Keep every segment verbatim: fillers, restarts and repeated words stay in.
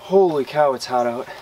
Holy cow, it's hot out.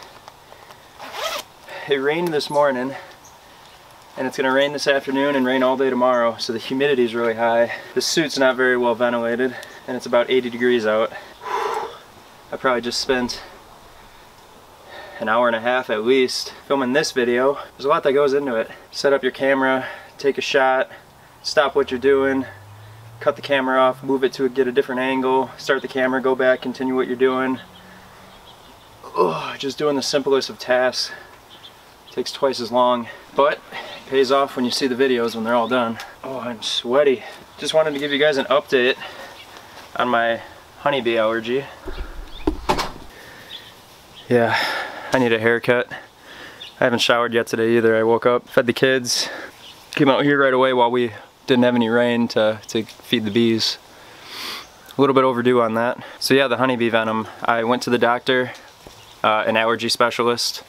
It rained this morning, and it's gonna rain this afternoon and rain all day tomorrow, so the humidity is really high. The suit's not very well ventilated, and it's about eighty degrees out. I probably just spent an hour and a half at least filming this video. There's a lot that goes into it. Set up your camera, take a shot, stop what you're doing, cut the camera off, move it to get a different angle, start the camera, go back, continue what you're doing. Ugh, just doing the simplest of tasks takes twice as long, but it pays off when you see the videos when they're all done. Oh, I'm sweaty. Just wanted to give you guys an update on my honeybee allergy. Yeah, I need a haircut. I haven't showered yet today either. I woke up, fed the kids, came out here right away while we didn't have any rain to, to feed the bees. A little bit overdue on that. So yeah, the honeybee venom. I went to the doctor, uh, an allergy specialist.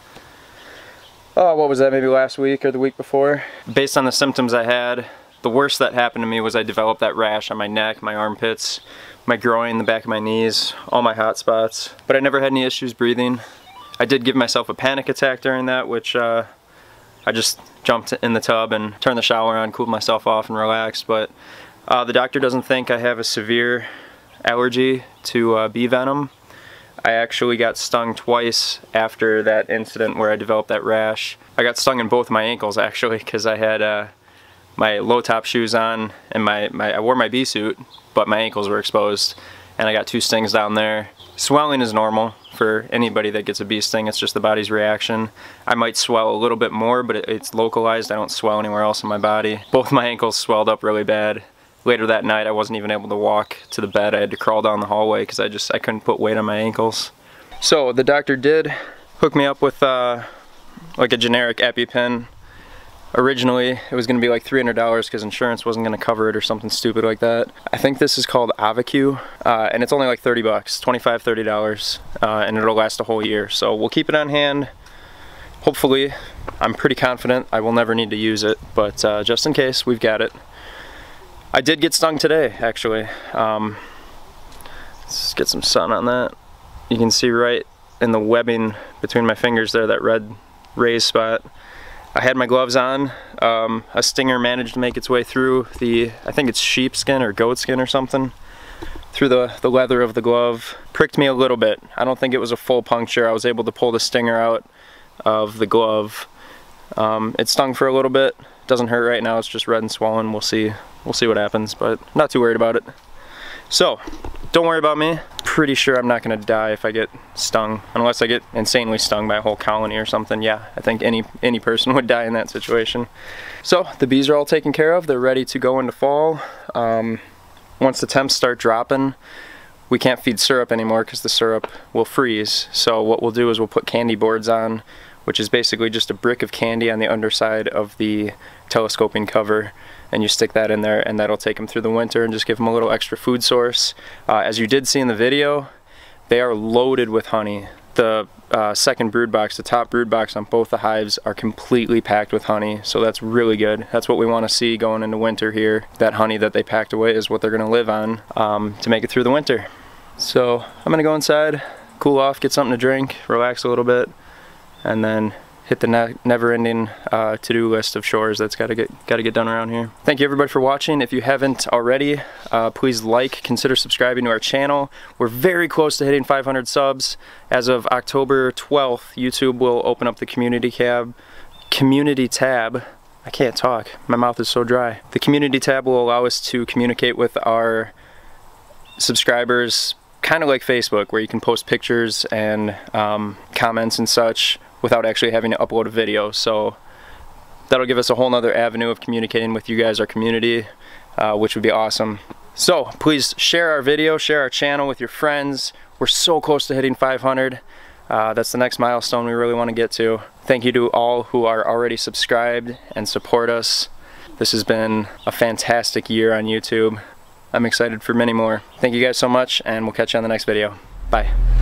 Oh, what was that, maybe last week or the week before? Based on the symptoms I had, the worst that happened to me was I developed that rash on my neck, my armpits, my groin, the back of my knees, all my hot spots. But I never had any issues breathing. I did give myself a panic attack during that, which uh, I just jumped in the tub and turned the shower on, cooled myself off and relaxed. But uh, the doctor doesn't think I have a severe allergy to uh, bee venom. I actually got stung twice after that incident where I developed that rash. I got stung in both my ankles actually, because I had uh, my low top shoes on and my, my I wore my bee suit, but my ankles were exposed and I got two stings down there. Swelling is normal for anybody that gets a bee sting. It's just the body's reaction. I might swell a little bit more, but it, it's localized. I don't swell anywhere else in my body. Both my ankles swelled up really bad. Later that night I wasn't even able to walk to the bed. I had to crawl down the hallway because I just I couldn't put weight on my ankles. So the doctor did hook me up with uh, like a generic EpiPen. Originally it was going to be like three hundred dollars because insurance wasn't going to cover it or something stupid like that. I think this is called Auvi-Q, uh, and it's only like thirty bucks, twenty-five, thirty dollars, uh, and it'll last a whole year. So we'll keep it on hand. Hopefully, I'm pretty confident I will never need to use it, but uh, just in case, we've got it. I did get stung today, actually. Um, let's get some sun on that. You can see right in the webbing between my fingers there, that red raised spot. I had my gloves on. Um, a stinger managed to make its way through the, I think it's sheepskin or goat skin or something, through the, the leather of the glove. Pricked me a little bit. I don't think it was a full puncture. I was able to pull the stinger out of the glove. Um, it stung for a little bit. Doesn't hurt right now, it's just red and swollen. We'll see. We'll see what happens, but not too worried about it. So, don't worry about me. Pretty sure I'm not gonna die if I get stung, unless I get insanely stung by a whole colony or something. Yeah, I think any any person would die in that situation. So, the bees are all taken care of. They're ready to go into fall. Um, once the temps start dropping, we can't feed syrup anymore because the syrup will freeze. So what we'll do is we'll put candy boards on, which is basically just a brick of candy on the underside of the telescoping cover, and you stick that in there and that'll take them through the winter and just give them a little extra food source. Uh, as you did see in the video, they are loaded with honey. The uh, second brood box, the top brood box on both the hives are completely packed with honey, so that's really good. That's what we want to see going into winter here. That honey that they packed away is what they're going to live on um, to make it through the winter. So I'm going to go inside, cool off, get something to drink, relax a little bit, and then hit the ne never-ending uh, to-do list of chores that's got to get got to get done around here. Thank you everybody for watching. If you haven't already, uh, please like, consider subscribing to our channel. We're very close to hitting five hundred subs. As of October twelfth, YouTube will open up the community tab. Community tab. I can't talk. My mouth is so dry. The community tab will allow us to communicate with our subscribers, kind of like Facebook, where you can post pictures and um, comments and such without actually having to upload a video. So that'll give us a whole nother avenue of communicating with you guys, our community, uh, which would be awesome. So please share our video, share our channel with your friends. We're so close to hitting five hundred. Uh, that's the next milestone we really want to get to. Thank you to all who are already subscribed and support us. This has been a fantastic year on YouTube. I'm excited for many more. Thank you guys so much, and we'll catch you on the next video. Bye.